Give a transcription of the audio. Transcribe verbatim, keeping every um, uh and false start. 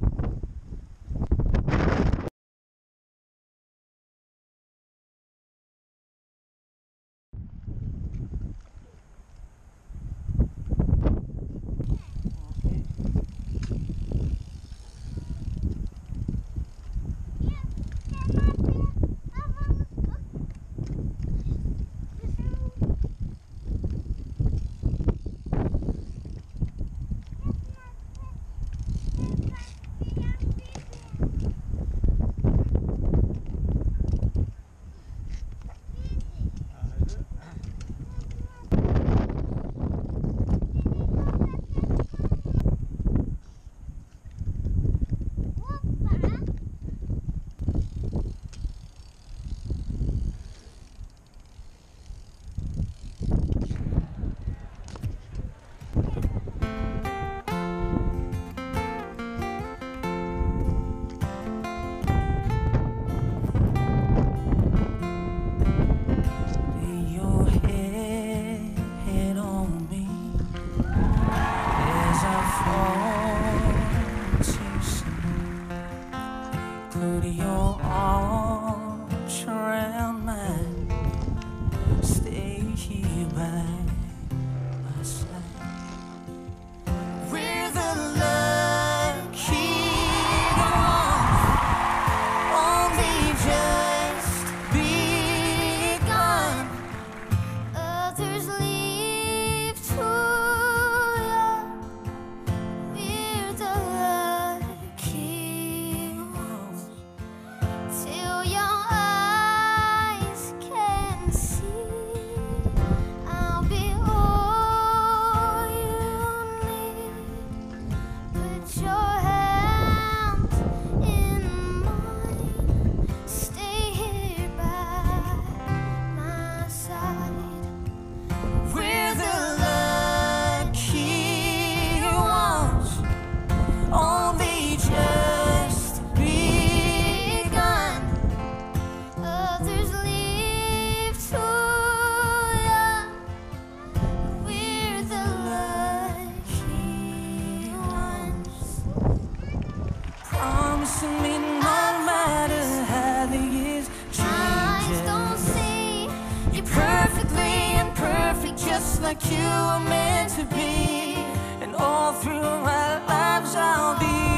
Put your arms around mine. Stay here by my side. We're the lucky ones, only just begun. Others leave too young. We're the lucky ones. Till your eyes can see, I'll be all you need. Put your hands in mine. Stay here by my side. We're the lucky ones, only just begun. Others leave too young. We're the lucky ones. Promising me no matter how the years Eyes change, don't see you're perfectly imperfect, just like you were meant to be. And all through our lives I'll be